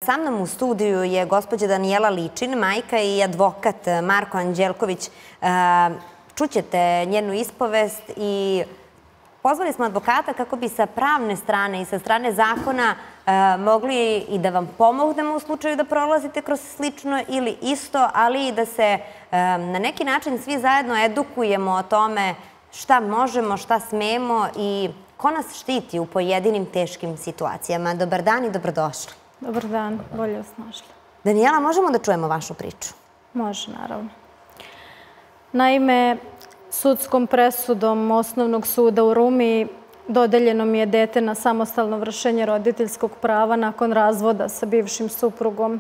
Sa mnom u studiju je gospođa Danijela Ličin, majka i advokat Marko Anđelković. Čućete njenu ispovest i pozvali smo advokata kako bi sa pravne strane i sa strane zakona mogli i da vam pomognemo u slučaju da prolazite kroz slično ili isto, ali i da se na neki način svi zajedno edukujemo o tome šta možemo, šta smemo i ko nas štiti u pojedinim teškim situacijama. Dobar dan i dobrodošli. Dobar dan, bolje vas našli. Danijela, možemo da čujemo vašu priču? Može, naravno. Naime, sudskom presudom Osnovnog suda u Rumi dodeljeno mi je dete na samostalno vršenje roditeljskog prava nakon razvoda sa bivšim suprugom.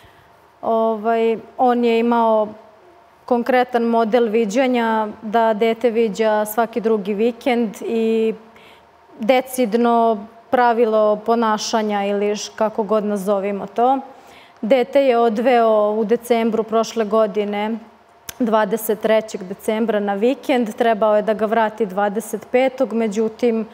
On je imao konkretan model viđanja da dete viđa svaki drugi vikend i decidno pravilo ponašanja ili kako god nazovimo to. Dete je odveo u decembru prošle godine, 23. decembra na vikend. Trebao je da ga vrati 25. Međutim,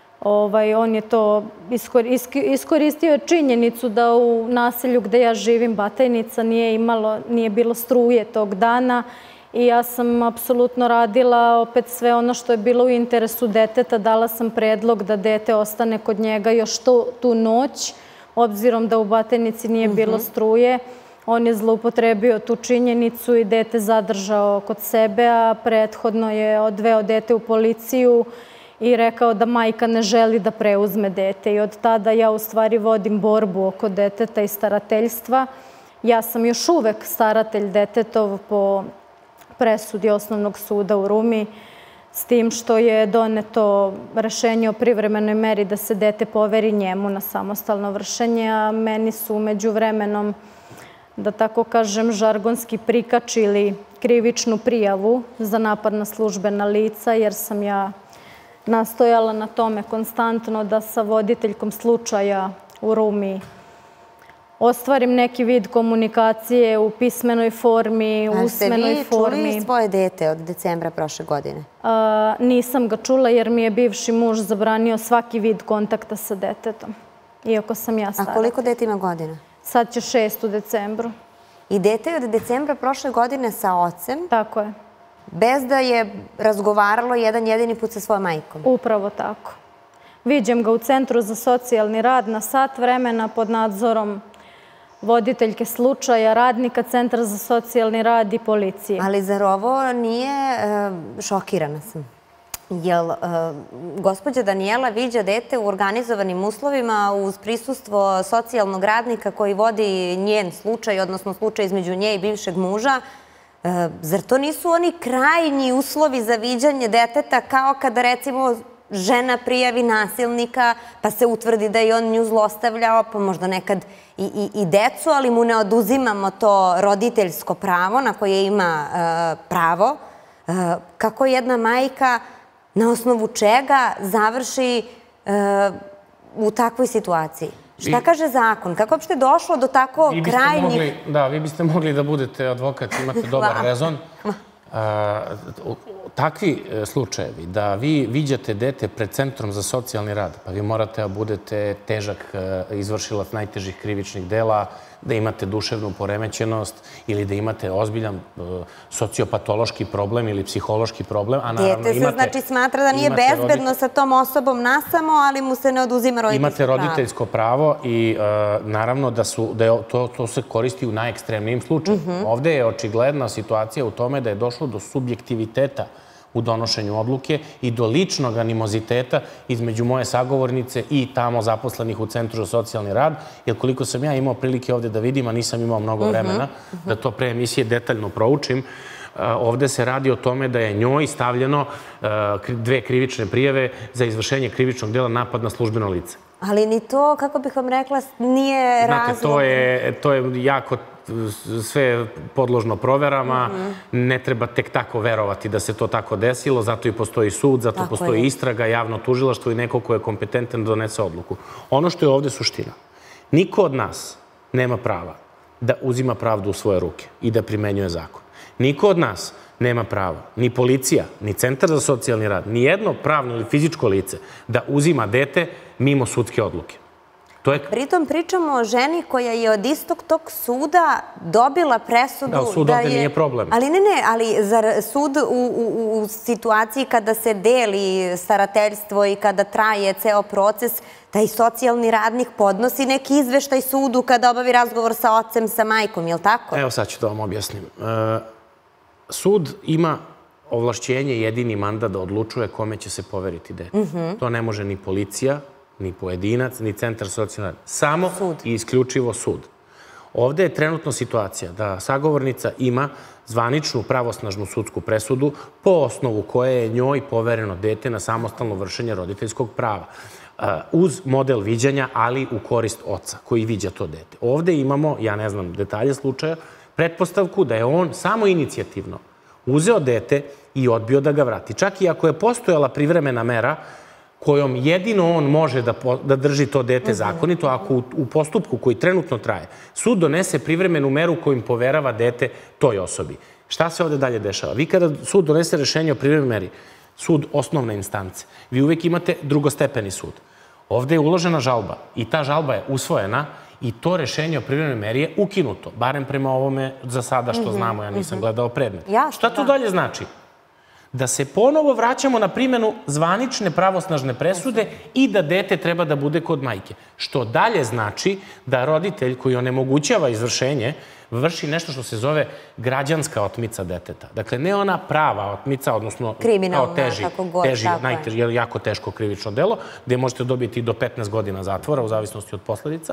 on je to iskoristio činjenicu da u naselju gde ja živim, Batajnica, nije bilo struje tog dana i ja sam apsolutno radila opet sve ono što je bilo u interesu deteta. Dala sam predlog da dete ostane kod njega još tu noć, obzirom da u Batajnici nije bilo struje. On je zloupotrebio tu činjenicu i dete zadržao kod sebe, a prethodno je odveo dete u policiju i rekao da majka ne želi da preuzme dete. I od tada ja u stvari vodim borbu oko deteta i starateljstva. Ja sam još uvek staratelj detetov po presudi Osnovnog suda u Rumi, s tim što je doneto rešenje o privremenoj meri da se dete poveri njemu na samostalno vršenje, a meni su umeđu vremenom, da tako kažem, žargonski prikačili krivičnu prijavu za napad na službena lica, jer sam ja nastojala na tome konstantno da sa voditeljkom slučaja u Rumi ostvarim neki vid komunikacije u pismenoj formi, u usmenoj formi. Ste vi čuli svoje dete od decembra prošle godine? Nisam ga čula jer mi je bivši muž zabranio svaki vid kontakta sa detetom, iako sam ja staratelj. A koliko dete ima godina? Sad će 6 u decembru. I dete je od decembra prošle godine sa ocem? Tako je. Bez da je razgovaralo jedan jedini put sa svojom majkom? Upravo tako. Viđem ga u Centru za socijalni rad na sat vremena pod nadzorom voditeljke slučaja, radnika Centra za socijalni rad i policije. Ali zar ovo nije, šokirana sam, jel gospođa Danijela viđa dete u organizovanim uslovima uz prisustvo socijalnog radnika koji vodi njen slučaj, odnosno slučaj između nje i bivšeg muža? Zar to nisu oni krajnji uslovi za viđanje deteta kao kada recimo žena prijavi nasilnika pa se utvrdi da je on nju zlostavljao, pa možda nekad i decu, ali mu ne oduzimamo to roditeljsko pravo na koje ima pravo? Kako jedna majka, na osnovu čega završi u takvoj situaciji? Šta kaže zakon? Kako je uopšte došlo do tako krajnjih... Da, vi biste mogli da budete advokat, imate dobar rezon. Takvi slučajevi, da vi viđate dete pred Centrom za socijalni rad, pa vi morate da budete težak izvršilac najtežih krivičnih dela, da imate duševnu poremećenost ili da imate ozbiljan sociopatološki problem ili psihološki problem. Dijete se znači smatra da nije bezbedno sa tom osobom nasamo, ali mu se ne oduzima roditeljsko pravo. Imate roditeljsko pravo i naravno da to se koristi u najekstremnijim slučajima. Ovde je očigledna situacija u tome da je došlo do subjektiviteta u donošenju odluke i do ličnog animoziteta između moje sagovornice i tamo zaposlenih u Centru za socijalni rad, jer koliko sam ja imao prilike ovde da vidim, a nisam imao mnogo vremena da to pre emisije detaljno proučim, ovde se radi o tome da je njoj stavljeno 2 krivične prijave za izvršenje krivičnog dela napad na službeno lice. Ali ni to, kako bih vam rekla, nije razlog. Znate, to je jako sve podložno proverama. Ne treba tek tako verovati da se to tako desilo. Zato i postoji sud, zato postoji istraga, javno tužilaštvo i neko ko je kompetentan da donese odluku. Ono što je ovde suština. Niko od nas nema prava da uzima pravdu u svoje ruke i da primenjuje zakon. Niko od nas nema pravo, ni policija, ni Centar za socijalni rad, ni jedno pravno ili fizičko lice da uzima dete mimo sudske odluke. Pritom pričamo o ženi koja je od istog tog suda dobila presudu da je... Da, sud ovde nije problem. Ali ali zar sud u situaciji kada se deli starateljstvo i kada traje ceo proces, da i socijalni radnik podnosi neki izveštaj sudu kada obavi razgovor sa ocem, sa majkom, je li tako? Evo sad ću da vam objasnim. Sud ima ovlašćenje, jedini mandat da odlučuje kome će se poveriti dete. To ne može ni policija, ni pojedinac, ni centar socijalne rada. Samo i isključivo sud. Ovde je trenutno situacija da sagovornica ima zvaničnu pravosnažnu sudsku presudu po osnovu koje je njoj povereno dete na samostalno vršenje roditeljskog prava. Uz model viđanja, ali u korist oca koji viđa to dete. Ovde imamo, ja ne znam detalje slučaja, pretpostavku da je on samo inicijativno uzeo dete i odbio da ga vrati. Čak i ako je postojala privremena mera kojom jedino on može da drži to dete zakonito, ako u postupku koji trenutno traje, sud donese privremenu meru kojim poverava dete toj osobi. Šta se ovde dalje dešava? Vi kada sud donese rešenje o privremenoj meri, sud osnovne instance, vi uvek imate drugostepeni sud. Ovde je uložena žalba i ta žalba je usvojena i to rešenje o privremenoj meri je ukinuto, barem prema ovome za sada što znamo, ja nisam gledao predmet. Šta to dalje znači? Da se ponovo vraćamo na primjenu zvanične pravosnažne presude i da dete treba da bude kod majke. Što dalje znači da roditelj koji onemogućava izvršenje vrši nešto što se zove građanska otmica deteta. Dakle, ne ona prava otmica, odnosno kao teži, jako teško krivično delo, gde možete dobiti do 15 godina zatvora u zavisnosti od posledica.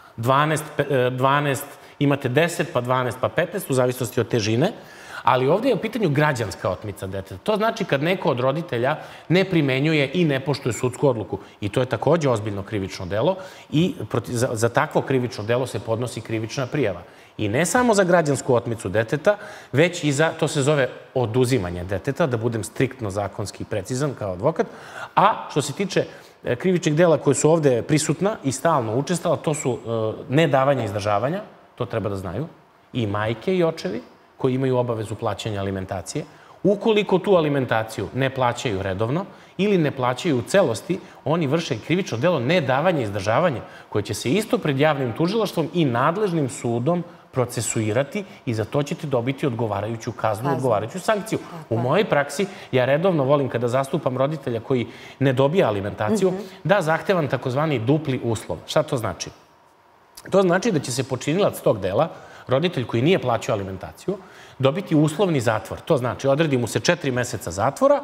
12, imate 10, pa 12, pa 15, u zavisnosti od težine. Ali ovde je u pitanju građanska otmica deteta. To znači kad neko od roditelja ne primenjuje i ne poštuje sudsku odluku. I to je takođe ozbiljno krivično delo i za takvo krivično delo se podnosi krivična prijava. I ne samo za građansku otmicu deteta, već i za, to se zove oduzimanje deteta, da budem striktno zakonski precizan kao advokat. A što se tiče krivičnih dela koje su ovde prisutna i stalno učestala, to su nedavanje izdržavanja, to treba da znaju, i majke i očevi, koji imaju obavezu plaćanja alimentacije. Ukoliko tu alimentaciju ne plaćaju redovno ili ne plaćaju u celosti, oni vrše krivično delo nedavanja izdržavanja, koje će se isto pred javnim tužilaštvom i nadležnim sudom procesuirati i za to ćete dobiti odgovarajuću kaznu, odgovarajuću sankciju. U mojoj praksi, ja redovno volim kada zastupam roditelja koji ne dobija alimentaciju, da zahtevam takozvani dupli uslov. Šta to znači? To znači da će se počinilac tog dela, roditelj koji nije plaćao alimentaciju, dobiti uslovni zatvor. To znači, odredi mu se 4 meseca zatvora,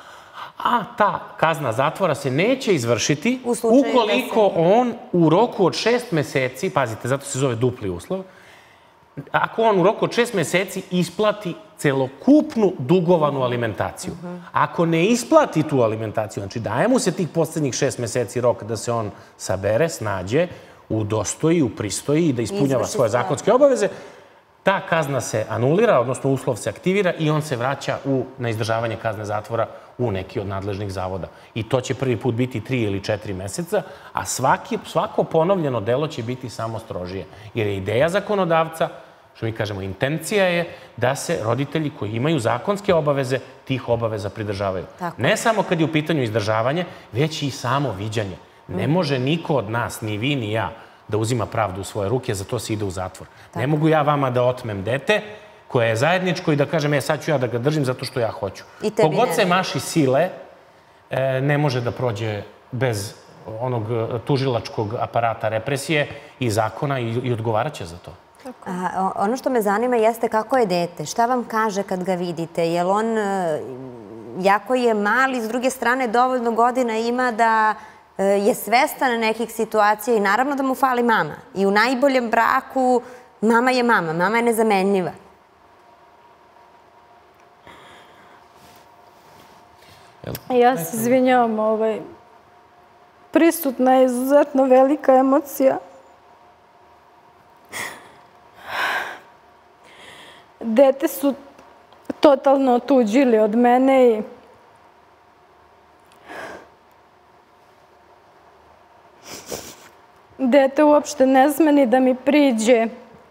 a ta kazna zatvora se neće izvršiti ukoliko on u roku od 6 meseci, pazite, zato se zove dupli uslov, ako on u roku od 6 meseci isplati celokupnu dugovanu alimentaciju. Ako ne isplati tu alimentaciju, znači daje mu se tih poslednjih 6 meseci rok da se on sabere, snađe, udostoji, upristoji i da ispunjava svoje zakonske obaveze, ta kazna se anulira, odnosno uslov se aktivira i on se vraća na izdržavanje kazne zatvora u neki od nadležnih zavoda. I to će prvi put biti 3 ili 4 meseca, a svako ponovljeno delo će biti samo strožije. Jer je ideja zakonodavca, što mi kažemo, intencija je da se roditelji koji imaju zakonske obaveze tih obaveza pridržavaju. Ne samo kad je u pitanju izdržavanje, već i samo viđanje. Ne može niko od nas, ni vi, ni ja, da uzima pravdu u svoje ruke, za to se ide u zatvor. Ne mogu ja vama da otmem dete koje je zajedničko i da kažem, sad ću ja da ga držim zato što ja hoću. Kogod se maši sile, ne može da prođe bez onog tužilačkog aparata represije i zakona i odgovarat će za to. Ono što me zanima jeste kako je dete. Šta vam kaže kad ga vidite? Jel on, jako je mali, s druge strane dovoljno godina ima da je svestan nekih situacija i naravno da mu fali mama. I u najboljem braku mama je mama, mama je nezamenljiva. Ja se izvinjavam, prisutna je izuzetno velika emocija. Dete su totalno otuđili od mene i dete uopšte ne sme ni da mi priđe.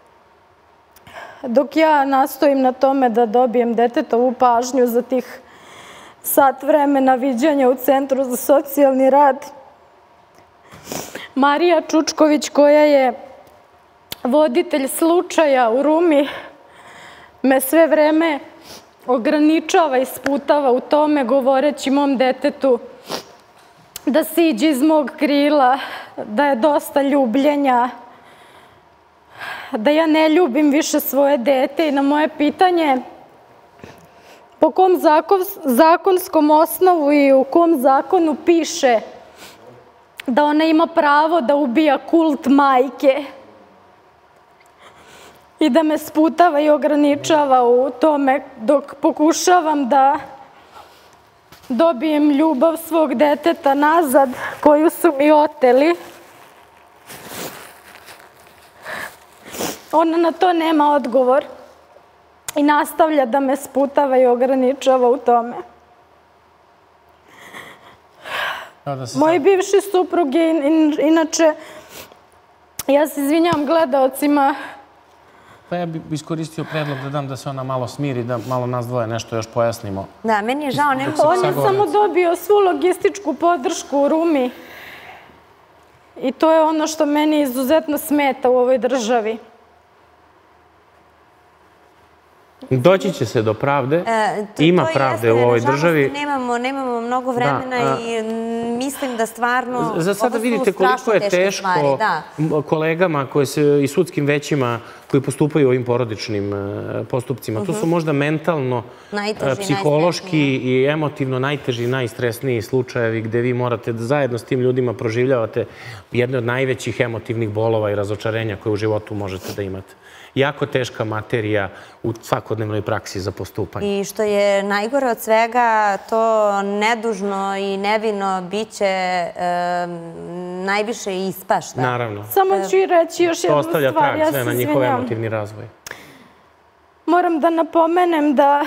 Dok ja nastojim na tome da dobijem detetovu pažnju za tih sat vremena viđanja u Centru za socijalni rad, Marija Čučković, koja je voditelj slučaja u Rumi, me sve vreme ograničava i sputava u tome, govoreći mom detetu da siđe iz mog krila, da je dosta ljubljenja, da ja ne ljubim više svoje dete. I na moje pitanje po kom zakonskom osnovu i u kom zakonu piše da ona ima pravo da ubija kult majke i da me sputava i ograničava u tome dok pokušavam da dobijem ljubav svog deteta nazad koju su mi oteli. Ona na to nema odgovor i nastavlja da me sputava i ograničava u tome. Moj bivši suprug je, inače, ja se izvinjam gledaocima. Pa ja bih iskoristio predlog da dam da se ona malo smiri, da malo nas dvoje nešto još pojasnimo. Da, meni je žao. On je samo dobio svu logističku podršku u Rumi i to je ono što meni izuzetno smeta u ovoj državi. Doći će se do pravde. Ima pravde u ovoj državi. Nemamo mnogo vremena i mislim da stvarno... Za sada vidite koliko je teško kolegama i sudskim većima koji postupaju ovim porodičnim postupcima. To su možda mentalno, psihološki i emotivno najteži, najstresniji slučajevi gde vi morate da zajedno s tim ljudima proživljavate jedne od najvećih emotivnih bolova i razočarenja koje u životu možete da imate. Jako teška materija u svakodnevnoj praksi za postupanje. I što je najgore od svega, to nedužno i nevino biće najviše ispašta. Naravno. Samo ću i reći još jednu stvar. To ostavlja trag sve na njihov emotivni razvoj. Moram da napomenem da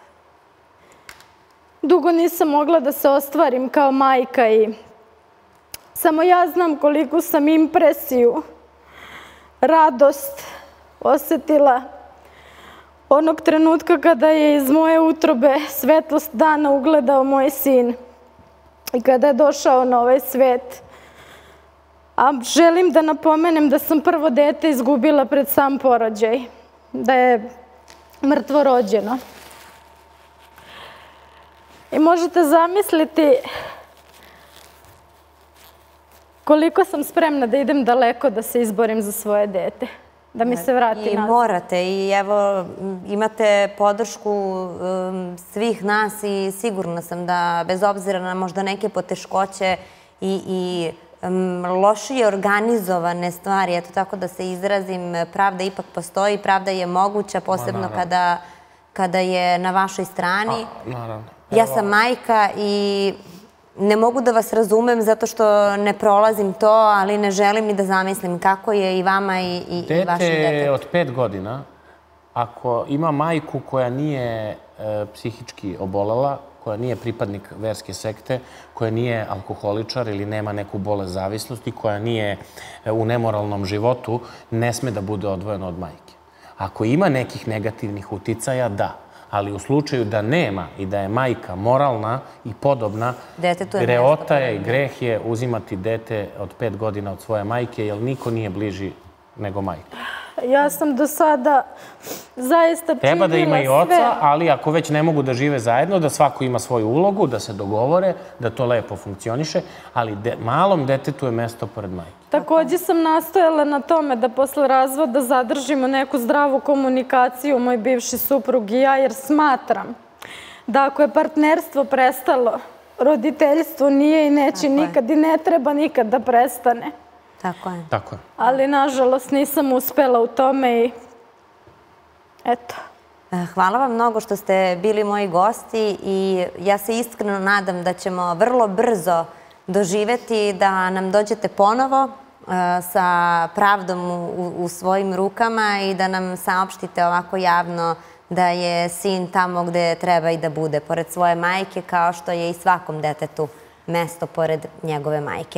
dugo nisam mogla da se ostvarim kao majka i samo ja znam koliko sam impresiju, radost osetila onog trenutka kada je iz moje utrobe svetlost dana ugledao moj sin i kada je došao na ovaj svet. A želim da napomenem da sam prvo dete izgubila pred sam porođaj, da je mrtvo rođeno. I možete zamisliti koliko sam spremna da idem daleko da se izborim za svoje dete, da mi se vrati nazad. I morate. I evo, imate podršku svih nas i sigurna sam da bez obzira na možda neke poteškoće i lošije organizovane stvari, eto tako da se izrazim, pravda ipak postoji, pravda je moguća, posebno kada je na vašoj strani. Ja sam majka i ne mogu da vas razumem zato što ne prolazim to, ali ne želim ni da zamislim kako je i vama i vašim detetu. Dete od 5 godina, ako ima majku koja nije psihički obolela, koja nije pripadnik verske sekte, koja nije alkoholičar ili nema neku bolest zavisnosti, koja nije u nemoralnom životu, ne sme da bude odvojena od majke. Ako ima nekih negativnih uticaja, da. Ali u slučaju da nema i da je majka moralna i podobna, greota je i greh je uzimati dete od 5 godina od svoje majke, jer niko nije bliži nego majka. Ja sam do sada zaista činila sve. Treba da ima i oca, ali ako već ne mogu da žive zajedno, da svako ima svoju ulogu, da se dogovore, da to lepo funkcioniše, ali malom detetu je mesto pored majke. Također sam nastojala na tome da posle razvoda zadržimo neku zdravu komunikaciju, moj bivši suprug i ja, jer smatram da ako je partnerstvo prestalo, roditeljstvo nije i neće nikad i ne treba nikad da prestane. Tako je. Tako je. Ali, nažalost, nisam uspela u tome i eto. Hvala vam mnogo što ste bili moji gosti i ja se iskreno nadam da ćemo vrlo brzo doživeti da nam dođete ponovo sa pravdom u svojim rukama i da nam saopštite ovako javno da je sin tamo gde treba i da bude, pored svoje majke, kao što je i svakom detetu mesto pored njegove majke.